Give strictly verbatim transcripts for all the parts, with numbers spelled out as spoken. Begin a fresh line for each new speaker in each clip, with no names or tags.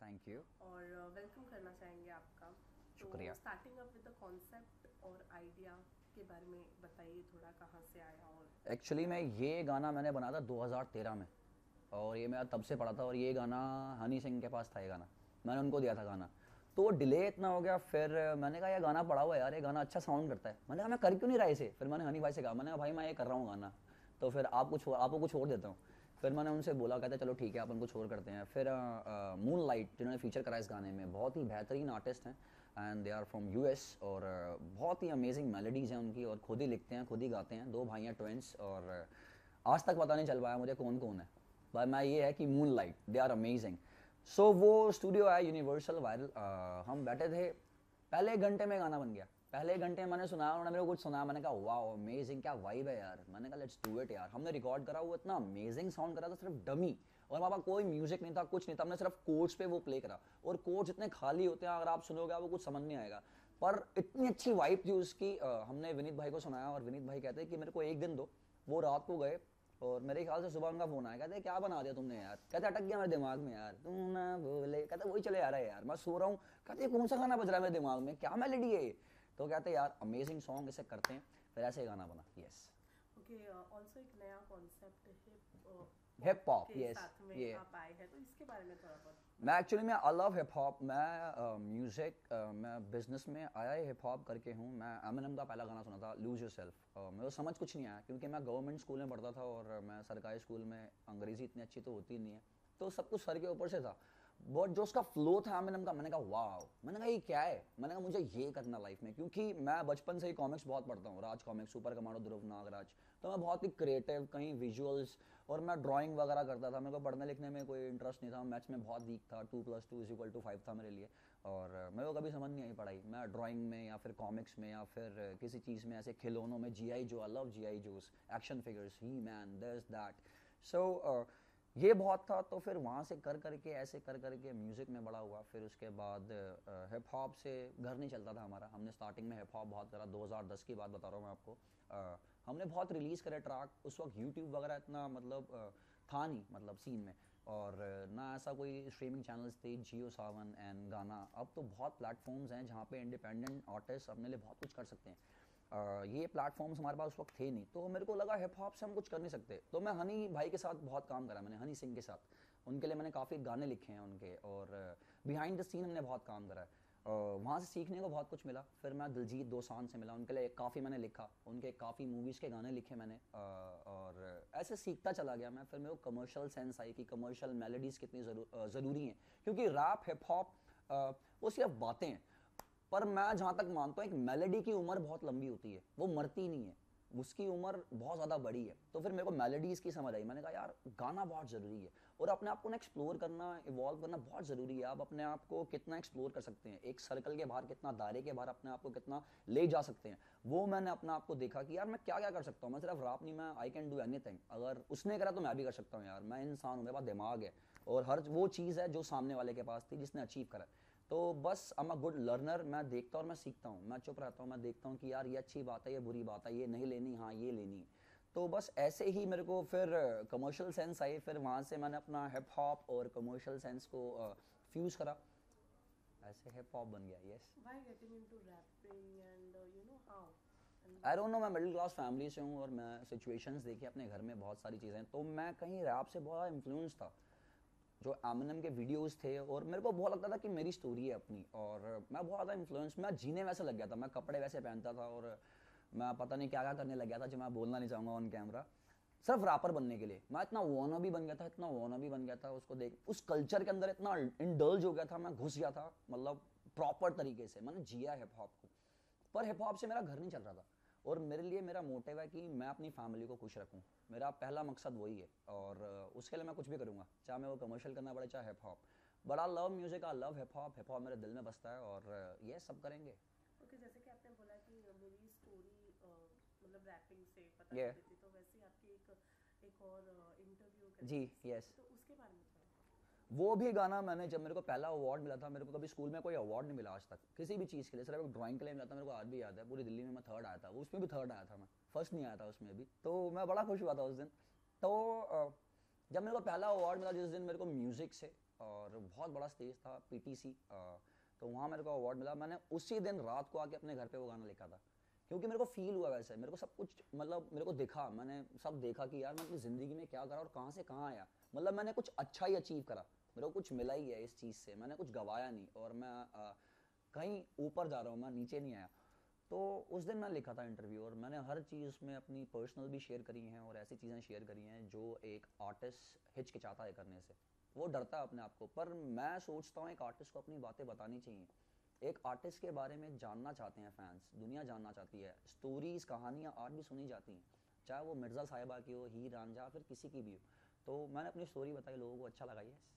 Thank you.
और welcome uh, करना चाहेंगे आपका।
शुक्रिया।
तो starting up with the concept और आइडिया के बारे में बताइए थोड़ा, कहाँ से आया? और
एक्चुअली मैं ये गाना मैंने बनाया था दो हज़ार तेरह में, और ये मैं तब से पढ़ा था, और ये गाना हनी सिंह के पास था। ये गाना मैंने उनको दिया था गाना, तो वो डिले इतना हो गया। फिर मैंने कहा, ये गाना पड़ा हुआ है यार, ये गाना अच्छा साउंड करता है। मैंने कहा मैं कर क्यों नहीं रहा इसे। फिर मैंने हनी भाई से कहा, मैंने कहा भाई मैं ये कर रहा हूँ गाना, तो फिर आप कुछ आपको कुछ और देता हूँ। फिर मैंने उनसे बोला, कहते चलो ठीक है अपन कुछ और करते हैं। फिर मून लाइट जिन्होंने फीचर करा इस गाने में, बहुत ही बेहतरीन आर्टिस्ट हैं and they are from US, और uh, बहुत ही अमेजिंग मेलोडीज़ हैं उनकी, और खुद ही लिखते हैं खुद ही गाते हैं। दो भाई हैं ट्विंस, और uh, आज तक पता नहीं चल पाया मुझे कौन कौन है, पर मैं ये है कि Moonlight they are amazing. So वो स्टूडियो आया यूनिवर्सल वायरल, हम बैठे थे, पहले एक घंटे में गाना बन गया। पहले एक घंटे में मैंने सुनाया, उन्होंने मेरे को कुछ सुनाया, मैंने कहा वाह अमेजिंग, क्या वाइब है यार। मैंने कहा लेट्स डू इट यार। हमने रिकॉर्ड करा, वो इतना अमेजिंग साउंड करा था, सिर्फ डमी, और हमारे पास कोई म्यूजिक नहीं था, कुछ नहीं था। हमने सिर्फ कोड्स पे वो प्ले करा, और कोड्स इतने खाली होते हैं, अगर आप सुनोगे वो कुछ समझ नहीं आएगा, पर इतनी अच्छी वाइब थी उसकी। uh, हमने विनीत भाई को सुनाया, और विनीत भाई कहते हैं कि मेरे को एक दिन दो। वो रात को गए, और मेरे ख्याल से सुबह उनका फोन आया, कहते क्या बना दिया तुमने यार। कहते अटक गया मेरे दिमाग में यार, तुम ना बोले। कहते वही चले आ रहा है यार, मैं सो रहा हूँ। कहते कौन सा गाना बज रहा है मेरे दिमाग में, क्या मेलोडी है ये। तो कहते यार अमेजिंग सॉन्ग, इसे करते हैं। फिर ऐसे ही गाना बना। यस।
ओके, ऑल्सो एक नया कॉन्सेप्ट हिप
हिप हॉप,
के
यस
साथ में
ये।
आप आए हैं, तो इसके बारे में थोड़ा बहुत।
मैं एक्चुअली मैं आई लव हिप हॉप। मैं म्यूज़िक uh, uh, मैं बिजनेस में आया ही हिप हॉप करके हूँ। मैं एमिनेम का पहला गाना सुना था, लूज योरसेल्फ। uh, मेरे को समझ कुछ नहीं आया, क्योंकि मैं गवर्नमेंट स्कूल में पढ़ता था, और मैं सरकारी स्कूल में अंग्रेज़ी इतनी अच्छी तो होती नहीं है, तो सब कुछ सर के ऊपर से था। बट जो उसका फ्लो था एमिनेम का, मैंने कहा वाह, मैंने कहा ये क्या है। मैंने कहा मुझे ये करना लाइफ में, क्योंकि मैं बचपन से ही कॉमिक्स बहुत पढ़ता हूँ, Raj comics, super commando, Dhruv Nagraj. तो मैं बहुत ही क्रिएटिव, कहीं विजुअल्स, और मैं ड्राइंग वगैरह करता था। मेरे को पढ़ने लिखने में कोई इंटरेस्ट नहीं था, मैथ्स में बहुत वीक था, two plus two is equal to five था मेरे लिए, और मेरे को कभी समझ नहीं आई पढ़ाई। मैं ड्राइंग में या फिर कॉमिक्स में या फिर किसी चीज़ में, ऐसे खिलौनों में, G I Joe, I love G I Joes, action figures, He Man, this that. So ये बहुत था। तो फिर वहाँ से कर करके, ऐसे कर करके म्यूज़िक में बड़ा हुआ। फिर उसके बाद हिप हॉप से घर नहीं चलता था हमारा। हमने स्टार्टिंग में हिप हॉप बहुत करा, दो हज़ार दस की बात बता रहा हूँ मैं आपको। uh, हमने बहुत रिलीज़ करे ट्रैक। उस वक्त यूट्यूब वगैरह इतना मतलब uh, था नहीं, मतलब सीन में, और uh, ना ऐसा कोई स्ट्रीमिंग चैनल्स थे, जियो सावन एंड गाना। अब तो बहुत प्लेटफॉर्म्स हैं जहाँ पे इंडिपेंडेंट आर्टिस्ट अपने लिए बहुत कुछ कर सकते हैं। Uh, ये प्लेटफॉर्म्स हमारे पास उस वक्त थे नहीं, तो मेरे को लगा हिप हॉप से हम कुछ कर नहीं सकते। तो मैं हनी भाई के साथ बहुत काम करा, मैंने हनी सिंह के साथ। उनके लिए मैंने काफ़ी गाने लिखे हैं उनके, और बिहाइंड द सीन हमने बहुत काम करा है। uh, वहाँ से सीखने को बहुत कुछ मिला। फिर मैं दिलजीत दोसांझ से मिला, उनके लिए काफ़ी मैंने लिखा, उनके काफ़ी मूवीज़ के गाने लिखे मैंने, uh, और ऐसे सीखता चला गया मैं। फिर मेरे को कमर्शियल सेंस आई कि कमर्शियल मेलोडीज़ कितनी ज़रूरी हैं, क्योंकि रैप हिप हॉप वो सिर्फ बातें हैं, पर मैं जहाँ तक मानता हूँ एक मेलोडी की उम्र बहुत लंबी होती है, वो मरती नहीं है, उसकी उम्र बहुत ज़्यादा बड़ी है। तो फिर मेरे को मेलोडीज़ की समझ आई। मैंने कहा यार गाना बहुत ज़रूरी है, और अपने आप को ना एक्सप्लोर करना, इवॉल्व करना बहुत ज़रूरी है। आप अपने आप को कितना एक्सप्लोर कर सकते हैं, एक सर्कल के बाहर कितना, दायरे के बाहर अपने आप को कितना ले जा सकते हैं, वो मैंने अपने आप को देखा कि यार मैं क्या क्या कर सकता हूँ। मैं सिर्फ रैप नहीं, मैं आई कैन डू एनीथिंग। अगर उसने करा तो मैं भी कर सकता हूँ यार। मैं इंसान हूँ, मेरे पास दिमाग है, और हर वो चीज़ है जो सामने वाले के पास थी, जिसने अचीव करा। तो बस I am a good learner. मैं देखता और मैं सीखता हूँ, मैं चुप रहता हूँ, मैं देखता हूँ कि यार ये अच्छी बात है, ये बुरी बात है, ये नहीं लेनी, हाँ ये लेनी। तो बस ऐसे ही मेरे को फिर कमर्शियल सेंस आई। फिर वहाँ से मैंने अपना हिप हॉप और कमर्शियल सेंस को फ्यूज़ करा, ऐसे हिप हॉप बन गया। Yes.
Why getting into rapping and you know how?
I don't know, मैं मिडिल क्लास फैमिली से हूँ, और मैं सिचुएशंस देखी अपने घर में बहुत सारी चीज़ें, तो मैं कहीं रैप से बहुत इन्फ्लुएंस था। जो एमिनेम के वीडियोस थे, और मेरे को बहुत लगता था कि मेरी स्टोरी है अपनी, और मैं बहुत ज़्यादा इन्फ्लुएंस, मैं जीने वैसे लग गया था, मैं कपड़े वैसे पहनता था, और मैं पता नहीं क्या क्या करने लग गया था जो मैं बोलना नहीं चाहूँगा ऑन कैमरा, सिर्फ रैपर बनने के लिए। मैं इतना वॉना भी बन गया था, इतना वॉना भी बन गया था, उसको देख उस कल्चर के अंदर इतना इंडल्ज हो गया था, मैं घुस गया था, मतलब प्रॉपर तरीके से मैंने जिया हिप हॉप को। पर हिप हॉप से मेरा घर नहीं चल रहा था, और मेरे लिए मेरा मोटिव है कि मैं अपनी फैमिली को खुश रखूं। मेरा पहला मकसद वही है, और उसके लिए मैं कुछ भी करूँगा, चाहे मैं वो कमर्शियल करना पड़े, चाहे hip hop. But I love music, I love hip hop, hip hop मेरे दिल में बसता है, और ये सब करेंगे।
ओके okay, जैसे कि आपने बोला कि मेरी स्टोरी मतलब रैपिंग से पता
ये
चलती थी, तो वैसे ही आपकी एक एक और इंटरव्यू
जी,
करके,
यस।
तो उसके बारे में थोड़ा।
वो भी गाना मैंने, जब मेरे को पहला अवार्ड मिला था, मेरे को कभी स्कूल में कोई अवार्ड नहीं मिला आज तक किसी भी चीज़ के लिए, सिर्फ एक ड्राइंग के लिए मिला था। मेरे को आज भी याद है, पूरी दिल्ली में मैं थर्ड आया था, उसमें भी थर्ड आया था, मैं फर्स्ट नहीं आया था उसमें भी, तो मैं बड़ा खुश हुआ था उस दिन। तो जब मेरे को पहला अवार्ड मिला, जिस दिन मेरे को म्यूज़िक से और बहुत बड़ा स्टेज था, पीटीसी, तो वहाँ मेरे को अवार्ड मिला। मैंने उसी दिन रात को आके अपने घर पे वो गाना लिखा था, क्योंकि मेरे को फील हुआ वैसे, मेरे को सब कुछ मतलब मेरे को दिखा, मैंने सब देखा कि यार मैं अपनी ज़िंदगी में क्या करा और कहाँ से कहाँ आया। मतलब मैंने कुछ अच्छा ही अचीव करा, मेरे को कुछ मिला ही है इस चीज़ से, मैंने कुछ गवाया नहीं और मैं आ, कहीं ऊपर जा रहा हूँ, मैं नीचे नहीं आया। तो उस दिन मैं लिखा था इंटरव्यू, और मैंने हर चीज़ उसमें अपनी पर्सनल भी शेयर करी हैं और ऐसी चीज़ें शेयर करी हैं जो एक आर्टिस्ट हिचकिचाता है करने से, वो डरता है अपने आप को। पर मैं सोचता हूँ एक आर्टिस्ट को अपनी बातें बतानी चाहिए। एक आर्टिस्ट के बारे में जानना चाहते हैं फैंस, दुनिया जानना चाहती है, स्टोरीज कहानियाँ आज भी सुनी जाती हैं, चाहे वो मिर्ज़ा साहिबा की हो, हीर रांझा, फिर किसी की भी हो। तो मैंने अपनी स्टोरी बताई, लोगों को अच्छा लगा। यस।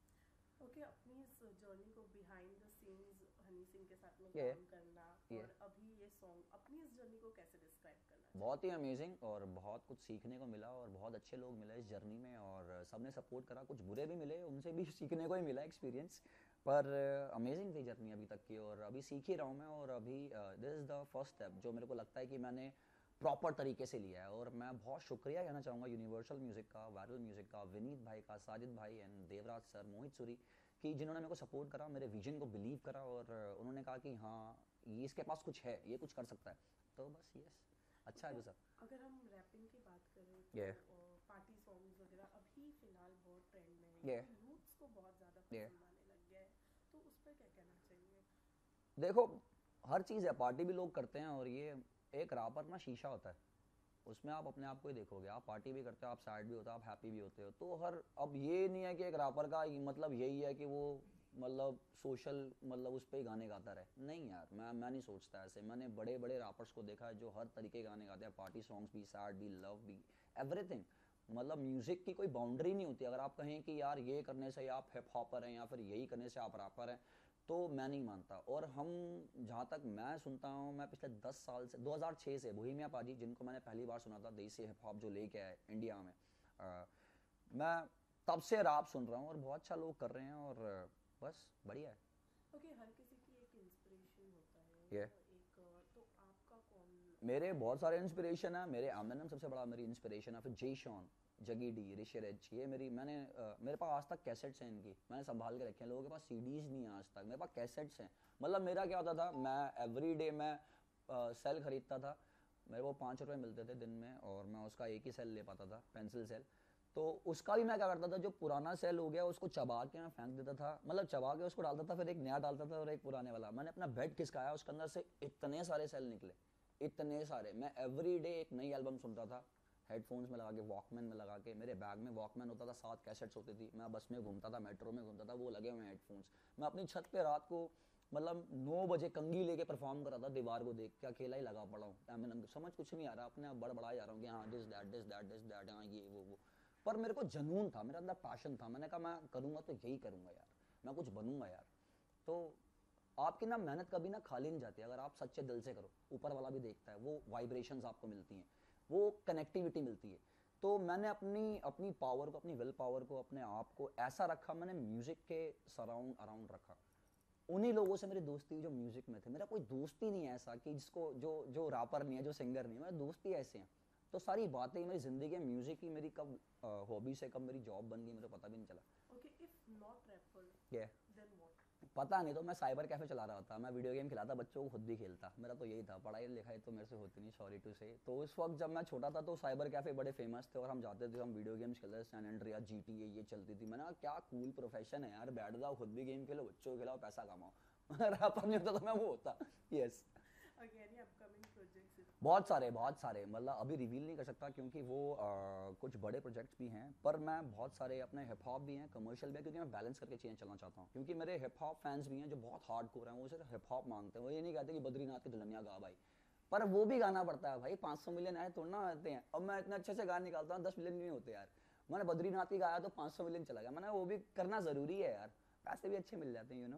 ओके, अपनी इस जर्नी को behind the scenes Honey Singh के साथ में
ये
काम करना
ये
और अभी ये सॉन्ग, अपनी इस जर्नी को कैसे डिस्क्राइब करना
बहुत ही
चाहिए?
अमेजिंग, और बहुत कुछ सीखने को मिला, और बहुत अच्छे लोग मिले इस जर्नी में, और सबने सपोर्ट करा। कुछ बुरे भी मिले, उनसे भी सीखने को ही मिला एक्सपीरियंस। पर अमेजिंग थी जर्नी अभी तक की, और अभी सीख ही रहा हूँ मैं। और अभी this is the first step जो मेरे को लगता है कि मैंने प्रॉपर तरीके से लिया है। और मैं बहुत शुक्रिया कहना चाहूँगा यूनिवर्सल म्यूज़िक का, वायरल म्यूज़िक का, विनीत भाई का, साजिद भाई एंड देवराज सर, मोहित सूरी, कि जिन्होंने मेरे को सपोर्ट करा, मेरे विजन को बिलीव करा, और उन्होंने कहा कि हाँ ये इसके पास कुछ है, ये कुछ कर सकता है। तो बस यस, अच्छा है
ओके,
जो सब।
अगर हम रैपिंग की बात करें तो
ये
पार्टी सॉन्ग्स वगैरह अभी फिलहाल बहुत ट्रेंड में है,
ये
तो यूथ्स को बहुत ज़्यादा
ये
पसंद आने लग गया है, तो उस पर क्या कहना चाहिए?
देखो, हर चीज़ है, पार्टी भी लोग करते हैं, और ये एक रैपर ना शीशा होता है, उसमें आप अपने आप को ही देखोगे। आप पार्टी भी करते हो, आप सैड भी होते हो, आप हैप्पी भी होते हो। तो हर, अब ये नहीं है कि एक रैपर का मतलब यही है कि वो मतलब सोशल मतलब उस पर ही गाने गाता रहे। नहीं यार, मैं मैं नहीं सोचता ऐसे। मैंने बड़े बड़े रैपर्स को देखा है जो हर तरीके के गाने गाते हैं, पार्टी सॉन्ग्स भी, सैड भी, लव भी, एवरीथिंग। मतलब म्यूज़िक की कोई बाउंड्री नहीं होती। अगर आप कहें कि यार ये करने से आप हिप हॉपर हैं या फिर यही करने से आप रैपर हैं, तो मैं नहीं मानता। और हम, जहाँ तक मैं सुनता हूँ, मैं पिछले दस साल से, दो हज़ार छह से बोहेमिया पाजी, जिनको मैंने पहली बार सुना था, देसी हिप हॉप जो लेके आए इंडिया में, आ, मैं तब से रैप सुन रहा हूँ, और बहुत अच्छा लोग कर रहे हैं, और बस बढ़िया है।
ओके, हर किसी की एक इंस्पिरेशन होता है,
ये
एक, तो आपका कौन
मेरे
है?
बहुत सारे इंस्पिरेशन है। मेरे एमिनेम सबसे बड़ा मेरी इंस्पिरेशन है, फिर Jay Sean, Juggy D, Rishi Rich, ये मेरी, मैंने uh, मेरे पास आज तक कैसेट्स हैं इनकी, मैंने संभाल के रखे हैं। लोगों के पास सीडीज नहीं है आज तक, मेरे पास कैसेट्स हैं। मतलब मेरा क्या होता था, मैं एवरी डे मैं सेल uh, खरीदता था, मेरे को पाँच रुपये मिलते थे दिन में, और मैं उसका एक ही सेल ले पाता था, पेंसिल सेल। तो उसका भी मैं क्या करता था, जो पुराना सेल हो गया उसको चबा के मैं फेंक देता था, मतलब चबा के उसको डालता था, फिर एक नया डालता था और एक पुराने वाला। मैंने अपना बेड खिसकाया, उसके अंदर से इतने सारे सेल निकले, इतने सारे। मैं एवरी डे एक नई एल्बम सुनता था, हेडफोन्स में लगा के, वॉकमैन में लगा के। मेरे बैग में वॉकमैन होता था, सात कैसेट्स होती थी। मैं बस में घूमता था, मेट्रो में घूमता था, वो लगे हुए हेडफोन्स। मैं अपनी छत पे रात को मतलब नौ बजे कंगी लेके परफॉर्म कर रहा था, दीवार को देख के अकेला ही लगा पड़ा हूँ। एमिनेम समझ कुछ नहीं आ रहा, अपने आप बड़बड़ा जा रहा हूँ कि हाँ this that this that this that, हाँ ये वो वो। पर मेरे को जनून था, मेरे अंदर पैशन था। मैंने कहा मैं करूँगा तो यही करूँगा यार, मैं कुछ बनूंगा यार। तो आपकी ना मेहनत कभी ना खाली नहीं जाती, अगर आप सच्चे दिल से करो, ऊपर वाला भी देखता है, वो वाइब्रेशंस आपको मिलती हैं, वो कनेक्टिविटी मिलती है। तो मैंने अपनी अपनी पावर को, अपनी विल पावर को, अपने आप को ऐसा रखा, मैंने म्यूज़िक के सराउंड अराउंड रखा। उन्हीं लोगों से मेरी दोस्ती जो म्यूज़िक में थे। मेरा कोई दोस्त ही नहीं है ऐसा कि जिसको, जो जो रैपर नहीं है, जो सिंगर नहीं है, मेरे दोस्त ही ऐसे हैं। तो सारी बातें मेरी ज़िंदगी में, म्यूज़िक ही मेरी कब हॉबी से कब मेरी जॉब बन गई, मेरे को पता भी नहीं चला।
ओके, इफ नॉट रैपर
ये
देन व्हाट?
पता नहीं, तो मैं साइबर कैफे चला रहा था, मैं वीडियो गेम खिलाता बच्चों को, खुद भी खेलता। मेरा तो यही था, पढ़ाई लिखाई तो मेरे से होती नहीं, सॉरी टू से। तो उस वक्त जब मैं छोटा था तो साइबर कैफे बड़े फेमस थे, और हम जाते थे, हम वीडियो गेम्स खेलते थे, San Andreas, G T A, ये चलती थी। मैंने कहा क्या कूल प्रोफेशन है यार, बैठ जाओ, खुद भी गेम खेलो, बच्चों को खिलाओ, पैसा कमाओ। रैपर नहीं होता तो मैं वो होता। Yes.
Okay, any upcoming projects?
बहुत सारे बहुत सारे, मतलब अभी रिवील नहीं कर सकता क्योंकि वो आ, कुछ बड़े प्रोजेक्ट्स भी हैं। पर मैं बहुत सारे, अपने हिप हॉप भी हैं, कमर्शियल भी है, क्योंकि मैं बैलेंस करके चीज़ें चलना चाहता हूँ। क्योंकि मेरे हिप हॉप फैंस भी हैं जो बहुत हार्ड कोर हैं, वो सिर्फ हिप हॉप मांगते हैं। वो ये नहीं कहते कि बद्रीनाथ की दुल्हनिया गा भाई, पर वो भी गाना पड़ता है भाई। पाँच सौ मिलियन आए थोड़ा ना आते हैं। अब मैं इतने अच्छे से गाने निकालता हूँ, दस मिलियन नहीं होते यार। मैंने बद्रीनाथ की गाया तो पाँच सौ मिलियन चला गया। मैंने वो भी करना ज़रूरी है यार, पैसे भी अच्छे मिल जाते हैं, you know.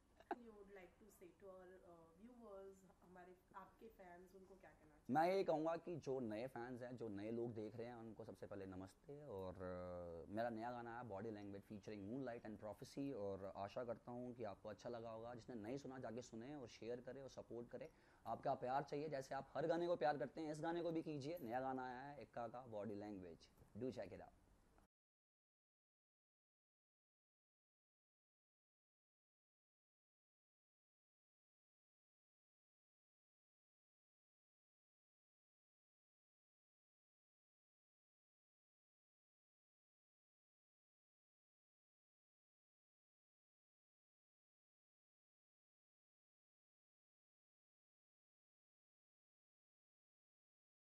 You would like to say to our viewers, हमारे आपके फैंस, उनको क्या कहना
मैं
चाहिए?
ये कहूँगा कि जो नए फैंस हैं, जो नए लोग देख रहे हैं, उनको सबसे पहले नमस्ते। और uh, मेरा नया गाना है body language featuring Moonlight and Prophecy, और आशा करता हूँ कि आपको अच्छा लगा होगा। जिसने नहीं सुना जाके सुने और शेयर करें और सपोर्ट करें। आपका प्यार चाहिए, जैसे आप हर गाने को प्यार करते हैं, इस गाने को भी कीजिए। नया गाना आया है इक्का का, body language, do check it out.